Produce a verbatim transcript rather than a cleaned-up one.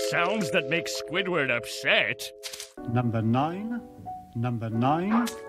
sounds that make Squidward upset. Number nine, number nine.